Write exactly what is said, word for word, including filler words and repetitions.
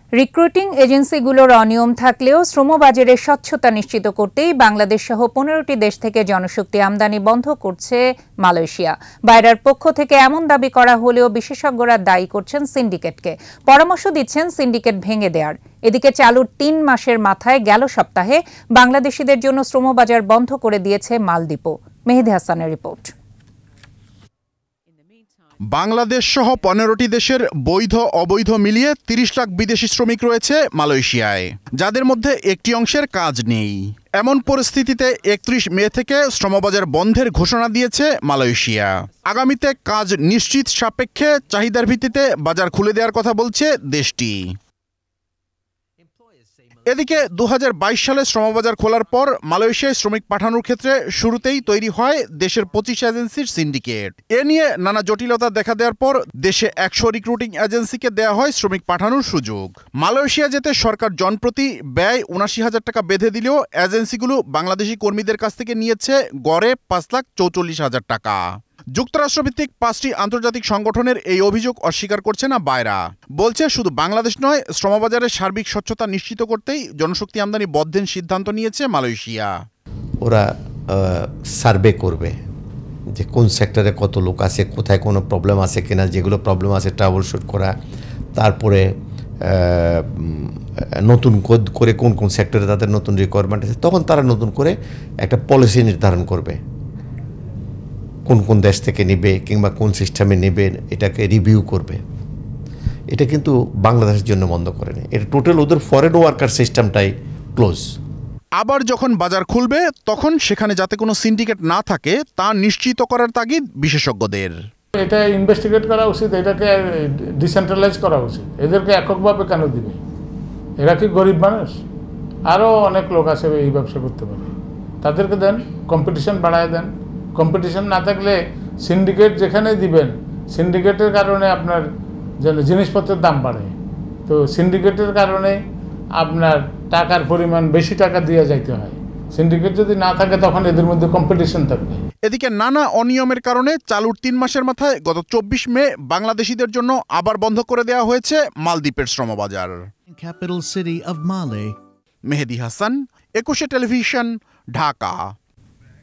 Recruiting এজেন্সিগুলোর অনিয়ম থাকলেও শ্রমবাজারে স্বচ্ছতা নিশ্চিত করতেই বাংলাদেশ সহ পনেরোটি দেশ থেকে জনশক্তি আমদানি বন্ধ করছে মালয়েশিয়া। বাইরার পক্ষ থেকে এমন দাবি করা হলেও বিশেষজ্ঞরা দায়ী করছেন সিন্ডিকেটকে, পরামর্শ দিচ্ছেন সিন্ডিকেট ভেঙে দেওয়ার। এদিকে চালুর তিন মাসের মাথায় গেল সপ্তাহে বাংলাদেশিদের জন্য শ্রমবাজার বন্ধ করে দিয়েছে মালদ্বীপও। মেহেদী হাসানের রিপোর্ট। বাংলাদেশ সহ পনেরোটি দেশের বৈধ অবৈধ মিলিয়ে তিরিশ লাখ বিদেশি শ্রমিক রয়েছে মালয়েশিয়ায়, যাদের মধ্যে একটি অংশের কাজ নেই। এমন পরিস্থিতিতে একত্রিশ মে থেকে শ্রমবাজার বন্ধের ঘোষণা দিয়েছে মালয়েশিয়া। আগামীতে কাজ নিশ্চিত সাপেক্ষে চাহিদার ভিত্তিতে বাজার খুলে দেওয়ার কথা বলছে দেশটি। এদিকে দু হাজার বাইশ সালে শ্রমবাজার খোলার পর মালয়েশিয়ায় শ্রমিক পাঠানোর ক্ষেত্রে শুরুতেই তৈরি হয় দেশের পঁচিশ এজেন্সির সিন্ডিকেট। এ নিয়ে নানা জটিলতা দেখা দেওয়ার পর দেশে একশো রিক্রুটিং এজেন্সিকে দেওয়া হয় শ্রমিক পাঠানোর সুযোগ। মালয়েশিয়া যেতে সরকার জনপ্রতি ব্যয় উনাশি হাজার টাকা বেঁধে দিলেও এজেন্সিগুলো বাংলাদেশি কর্মীদের কাছ থেকে নিয়েছে গড়ে পাঁচ লাখ চৌচল্লিশ হাজার টাকা। যুক্তরাষ্ট্রভিত্তিক পাঁচটি আন্তর্জাতিক সংগঠনের এই অভিযোগ অস্বীকার করছে না বাইরা। বলছে শুধু বাংলাদেশ নয়, শ্রমবাজারের সার্বিক স্বচ্ছতা নিশ্চিত করতেই জনশক্তি আমদানি বদ্ধের সিদ্ধান্ত নিয়েছে মালয়েশিয়া। ওরা সার্ভে করবে যে কোন সেক্টরে কত লোক আছে, কোথায় কোনো প্রবলেম আছে কিনা, যেগুলো প্রবলেম আছে ট্রাবল শুট করা, তারপরে নতুন করে কোন কোন সেক্টরে তাদের নতুন রিকোয়ারমেন্ট আছে, তখন তারা নতুন করে একটা পলিসি নির্ধারণ করবে কোন কোন দেশ থেকে নেবে কিংবা কোন সিস্টেমে নেবে, এটাকে রিভিউ করবে। এটা কিন্তু বাংলাদেশের জন্য বন্ধ করেনি, এটা টোটাল ওদের ফরেন ওয়ার্কার সিস্টেমটাই ক্লোজ। আবার যখন বাজার খুলবে তখন সেখানে যাতে কোনো সিন্ডিকেট না থাকে তা নিশ্চিত করার তাগিদ বিশেষজ্ঞদের। এটা ইনভেস্টিগেট করা উচিত, এটাকে ডিসেন্ট্রালাইজ করা উচিত। এদেরকে এককভাবে কেন দিবে? এরা কি গরিব মানুষ? আরও অনেক লোক আছে এই ব্যবসা করতে পারে, তাদেরকে দেন, কম্পিটিশন বাড়ায় দেন। কম্পিটিশন না থাকলে সিন্ডিকেট যেখানে দিবেন, সিন্ডিকেটের কারণে আপনার জিনিসপত্রের দাম বাড়ে, তো সিন্ডিকেটের কারণে আপনার টাকার পরিমাণ বেশি টাকা দিয়ে যাইতে হয়। সিন্ডিকেট যদি না থাকে তখন এদের মধ্যে কম্পিটিশন থাকবে। এদিকে নানা অনিয়মের কারণে চালুর তিন মাসের মাথায় গত চব্বিশ মে বাংলাদেশিদের জন্য আবার বন্ধ করে দেওয়া হয়েছে মালদ্বীপের শ্রমবাজার। Capital city of Male. মেহেদী হাসান, একুশে টেলিভিশন, ঢাকা।